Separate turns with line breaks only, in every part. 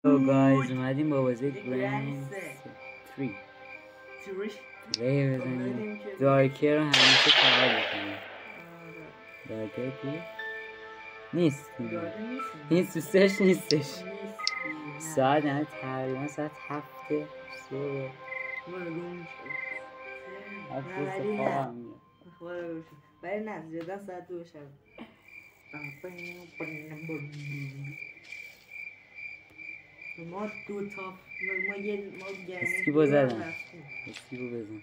So guys اومدیم با بازی گرند 3 بزنیم دارکر رو همیشه فعال میکنیم. دارکر کو؟ نیست دوستش نیستش. ساعت همه تقریبا ساعت 7 صبح
ولی نه زیاده ساعت 2 شب. ما دو تا ما
اسکیبو زدم. اسکیبو بزن.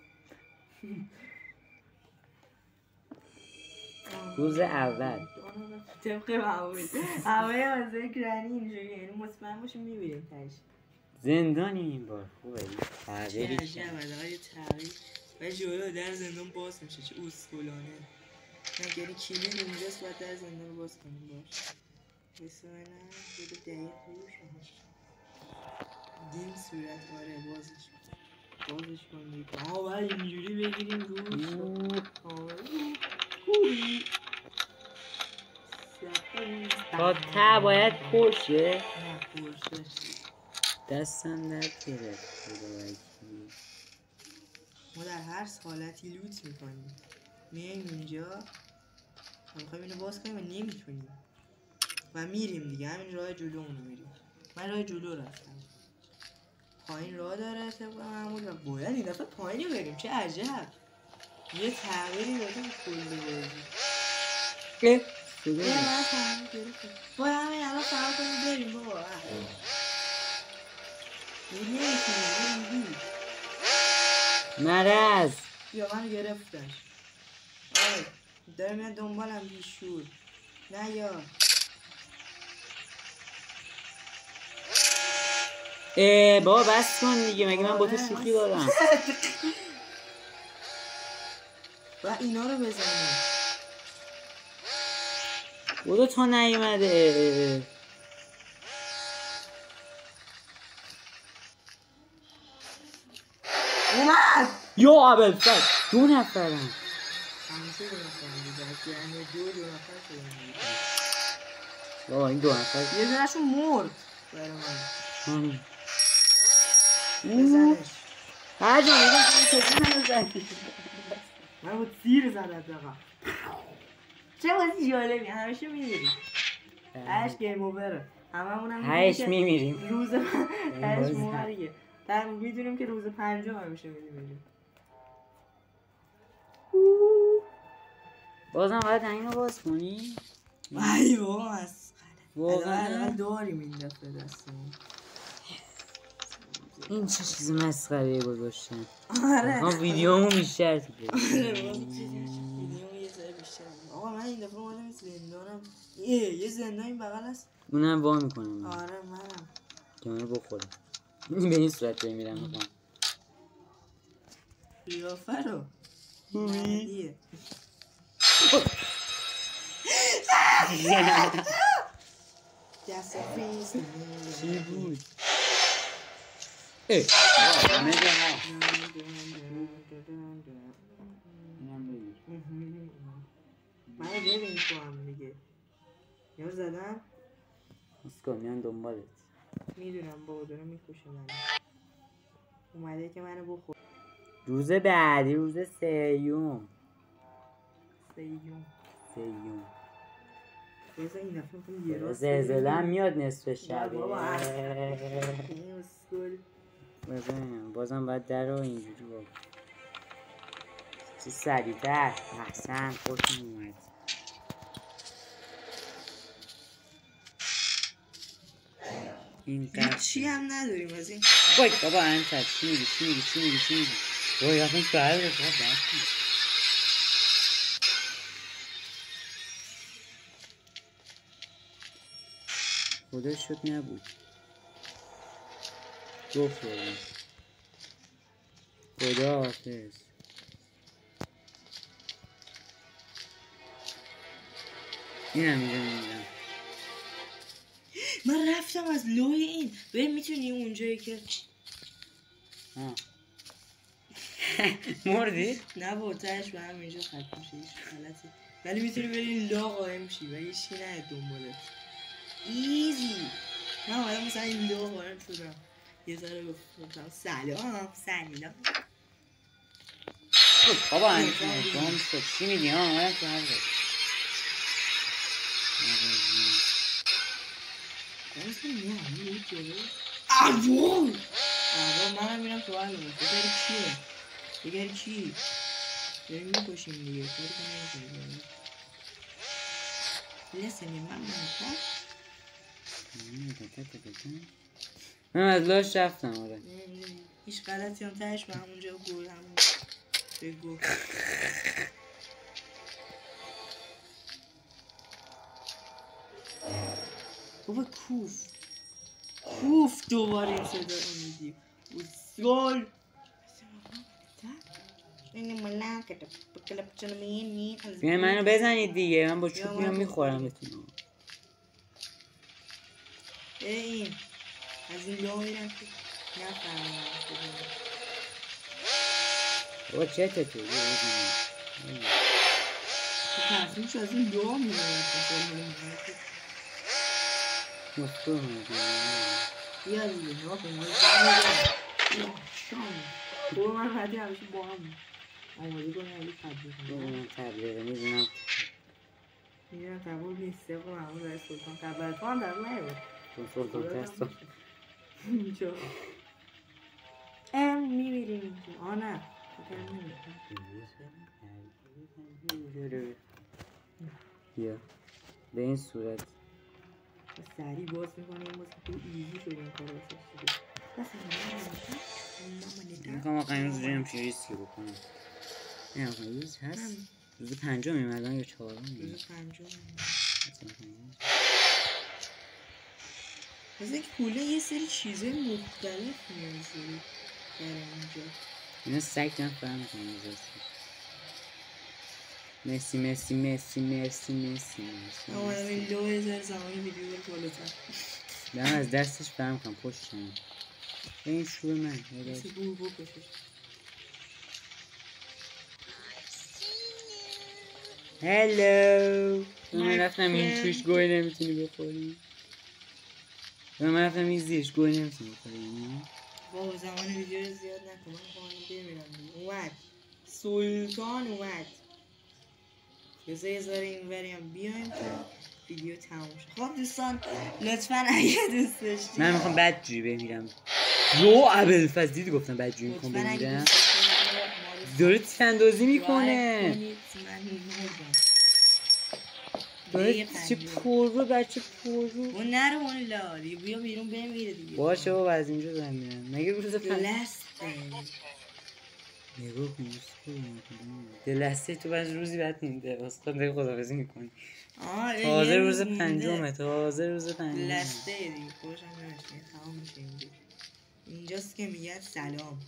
روز اول
طبق معمول همه بازه گرانی اینجوری، یعنی مطمئن باشیم میبینیم تاش
زندانی این بار خوبه. تغییری
چه عجب تغییر و جلو در زندان باز میشه. چه اسکولانه نگری کلید اونجاست باید در زندان باز کنیم. باش بسه منم بوده دقیق روش دیم صورت. آره بازش کنیم. باید اینجوری بگیریم روش. خوبی
تا تا باید پرشه.
نه پرشه
دستم درد گرفت.
ما در هر حالتی لوت میکنیم. میایم اینجا میخوایم اینو باز کنیم و نمیتونیم و میریم دیگه. همین راه جلو اونو میریم. من راه جلو رفتم. پایین راه داره طبق معمول و باید این دفعه پایینی بریم. چه عجب یه تغییری داده به کل بازی. باید همین الان فرار کنیم بریم بابا. نمیتونیم
مرز
بیا منو گرفتن. آی داره میاد دنبالم بیشور. نه یا
بابا بس کن دیگه. مگه من با تو شوخی دارم؟
و اینا رو بزنیم.
بودو تا نیومده.
اومد
یا اول فر 2 نفرم.
همیشه 2 نفر دیگه. یعنی 2 نفر شدیم.
بابا این 2 نفر
یه دونشون مرد برای من.
بزنش.
بزنش.
هر جا میگم کسی نزنی.
من بود زیر زدت بقا. چه بازی جالبی. همیشه میمیریم. هش گیم اووره. هممونم
هش میمیریم.
روز هش موریه. در میدونیم که روز 5 همیشه میمیریم.
بازم باید اینو باز کنی؟
وای بابا مسخره.
واقعا
داریم این دفعه دستمون.
این چه چیز مسخره گذاشتن.
آره
ویدیومو بیشتر تو
ویدیومو یه ذره بیشتر. آقا من این دفعه اومدم زندانم. یه زندان این بغل است.
اونم وا میکنم.
آره منم
که منو بخورم. به این صورت میرم میخوام
قیافه رو خوبی
چی بود؟ همه جا هست.
من ببین تو هم دیگه یا زدم
اسکا میان دنبالت.
میدونم بابا داره میکشه من. اومده که منو بخور.
روز بعدی روز سیوم
بذار این دفعه میخوام یه راست
زلزله هم میاد نصف شب. بازم باید در رو اینجوری با چه سریعتر. احسن خوشم اومد.
این چی هم نداریم از این.
وای بابا انتر چی میگی وای اصلا سهر رو باید بسید. خدا شد نبود. گفت خدا حافظ. این هم اینجا میدم.
من رفتم از لوی این. ببین میتونی اونجایی که
مردی؟
نه با تهش به هم اینجا خط میشه هیچ غلطی. ولی میتونی بری لا قایم شی و هیچی نه دنبالت. ایزی من آمدم مثلا این لو وارد شدم یه ذره گفتم سلام سلام
بابا انجام شد چی میگی ها اومدم تو هر بود
درست میگم یه جایی آوو منم میرم تو هر بود بگری چیه بگری چی داریم میکشیم دیگه کاری که نمیکنیم لسنی من
من از لاش رفتم آره
هیچ غلطی هم تهش به همونجا گل همون بگو بابا کوف دوباره این صدا رو میدی گل این ملاکت بکلپ چنمین
بیاین منو بزنید دیگه من با چوب میام میخورم بتونم
این از این لو میرم که نفهمم
بابا چته تو
تصمیم شو از این لو میرم
مفتوح
بیا دیگه نگاه کن برو من حدی همیشه با هم آماده کنی علی
تبلیغ میدونم
میدونم قبول نیست سبا محمود رای سلطان قبل تو هم در نیبود
تو سلطان تستم
اینجا میبیریم اینجا نه فکر نمیبیریم
بیا به این صورت
سریع باز میکنه این باز که ایزی شده این کار واسه
میخوام آقا این روز رو همچین ریسکی بکنم نه آقا روز هست روز پنجم الان یا چهارم
روز پنجم مثل اینکه کله یه سری چیزای مختلف میازه در اینجا
اینا سگ دارم فهم میکنم مسی مسی مسی مسی مسی
آمدم این لو هزار زمانی ویدیو دار بالاتر
دارم از دستش فهم کنم پشتم به این شور من
مثل بور بکشش
هلو من رفتم این توش گوی نمیتونی بخوری من رفتم این زیرش گوی نمیتونی بخوری
بابا زمان ویدیو رو زیاد نکن من خواهیم بمیرم اومد سلطان اومد یه ذاره این وریم بیایم تا ویدیو تموم شد خب دوستان لطفا اگه دوست داشتید
من میخوام بدجوری بمیرم رو ابوالفضل دیدی گفتم بدجوری میخوام بمیرم داره تیراندازی میکنه داره چه پرو بچه پرو
و نرو اون لاری بیا بیرون بمیره دیگه
باشه بابا از اینجا دارم میرم مگه روز نگاه کن دلسته تو بعد روزی بعد مونده واسه دیگه خداحافظی میکنی تازه روز پنجمه
دلسته دیگه خوشم نمیشه تمام میشه اینجاست که میگه سلام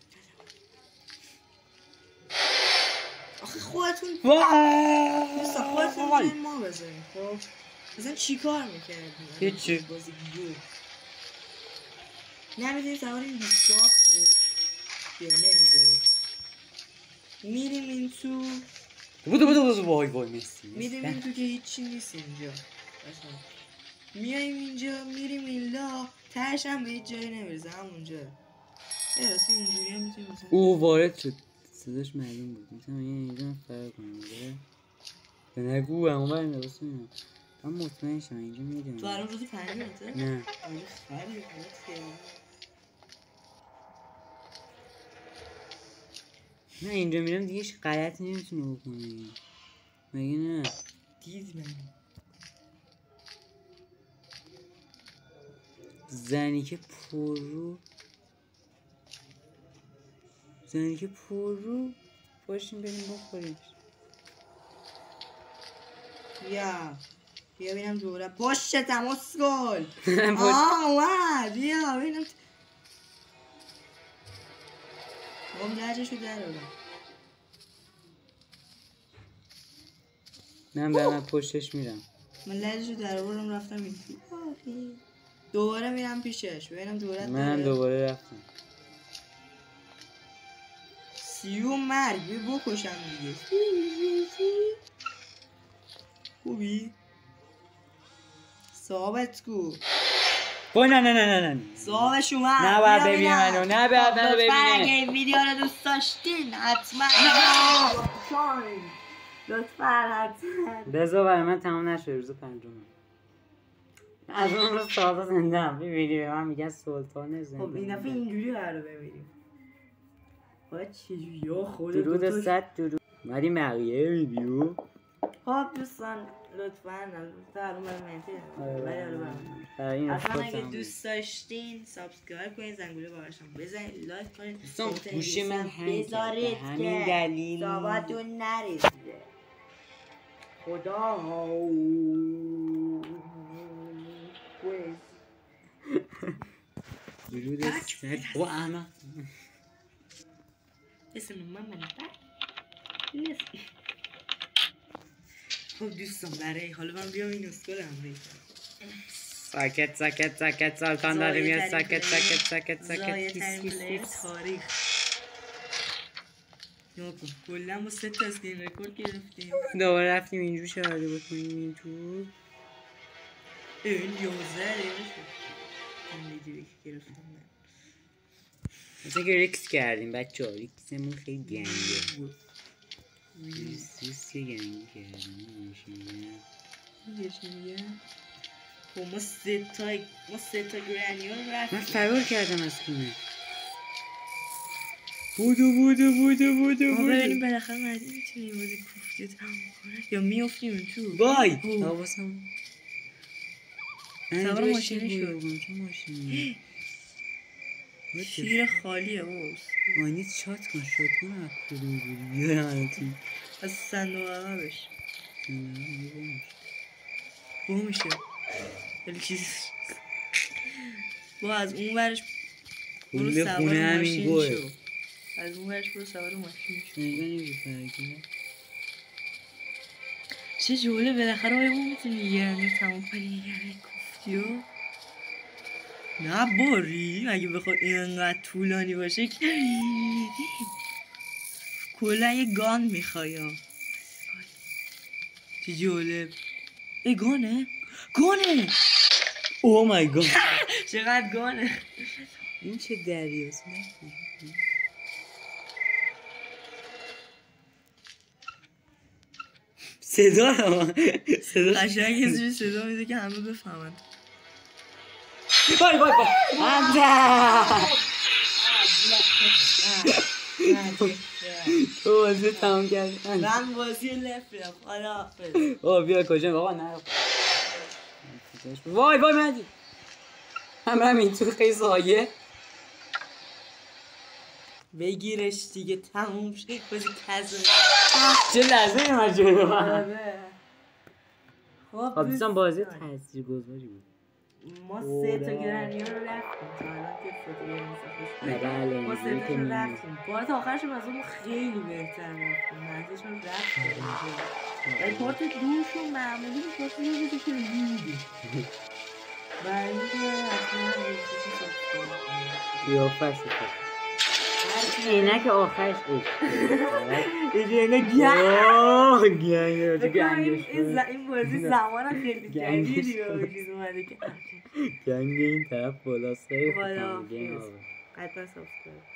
آخه خودتون خودتون جای ما بذارین خب مثلا چی کار میکردیم
هیچی
بازی گو نمیدونی سوار این بیستاف بیا نمیذاره میریم این تو
بودو وای میسی
میریم این تو که هیچی نیست اینجا میایم اینجا میریم این لا تهش هم به هیچ جایی نمیرزه همونجا راستی اینجوری هم میتونیم مثلا
او وارد شد صداش معلوم بود میتونم اینجا فرق کنم به نگو هم اون بریم درست میدونم من مطمئن شم اینجا میدونم
تو الان روز پنجمته؟
نه
خیلی
نه اینجا میرم دیگه هیچ غلطی نمیتونه بکنه مگه نه
دید من
زنی که پررو باشیم بریم بخوریمش
بیا بینم دوره باشه تماس گل اومد بیا بینم لرجشو در آورم
من برم پشتش میرم
من لرجشو در آورم رفتم این دوباره میرم پیشش ببینم دورت
منم دوباره رفتم
سیو مرگ بکشم دیگه خوبی؟ ثابت کو
با نه
صاحبش اومد.
نباید ببینه منو، نباید منو
لطفاً اگه
ببینه.
این ویدیو رو دوست داشتین حتما لطفاً حتما
بذار برای من تمام نشه روز پنجم. از اون روز ساعت زنده هم ببینی به من میگن سلطان زنده.
خب این دفعه اینجوری قرار ببینیم. باید چجوری یا خود
درود 100 درود. ولی بقیه ویدیو
خب دوستان لطفاً در اون
برای این
اصلا اگه دوست داشتین سابسکرایب کنین، زنگوله بارشم بزنین، لایک کنین،
دوستان گوشی من هنگ
بذارید
به همین دلیل
صحبتون نرسیده. خدا
درود 100 و احمد
اسم من خب دوستان برای حالا من بیام این اسکول هم
ساکت سلطان داره میاد. ساکت
تاریخ نکن کلا با 3 تا اسکرین رکورد گرفتیم.
دوباره رفتیم اینجور شده بکنیم اینجور
این 11 دقیقه شد این ویدیویی که گرفتم من
مثلا که ریکس کردیم بچه ها. ریکسمون خیلی گنگه. ریکس گنگی کردیم.
خب ما 3 تا گرانیور رفتیم.
من فرار کردم از خونه. بودو
ببینیم بالاخره مردی میتونیم بازی کوفتی رو تمام کنه یا میافتیم تو.
وای حواسم
سوار ماشینی شد.
چه ماشینی
شیر خالیه بابا.
آنیت شات کن از کدوم بودی بیارم الان توی
از صندوق عقبش بو میشه ولی چیز با از اون ورش برو سوار ماشین شو. از اون ورش برو سوار ماشین شو. چه جوله بالاخره آیا ما میتونی یه تمام کنی یه کوفتیو نه باری اگه بخواد اینقدر طولانی باشه که کلا یه گان میخوای. چه جالب. ای گانه
او مای گاد
چقدر گانه.
این چه دریاست صدا
قشنگ یه جوری صدا میده که همه بفهمن.
وای تو بازی تمام کردی.
من بازی لفرم خدا حافظ.
بیا کجا بابا نه وای مدی هم این تو خیلی سایه
بگیرش دیگه تموم شد بازی کزه
چه لحظه من جلو من.
خب
دوستان بازی تاثیرگذاری بود.
ما 3 تا گرانیور رو رفتیم تا الان که فوتوگرافی ساختیم. ما 3 تا رو رفتیم. پارت آخرش از اون خیلی بهتر رفتیم. مرزشون رفتیم. ولی پارت دوشون معمولی پارت یه روزی که میدیم. برای اینکه حتما ریزشی ساختیم.
قیافش شد. اینک آخرش
اینه
گنگش
این بازی زمان خیلی جدیدی به وجود اومده که
گنگ این طرف بالاست. خیلی
حتما سابسکرایب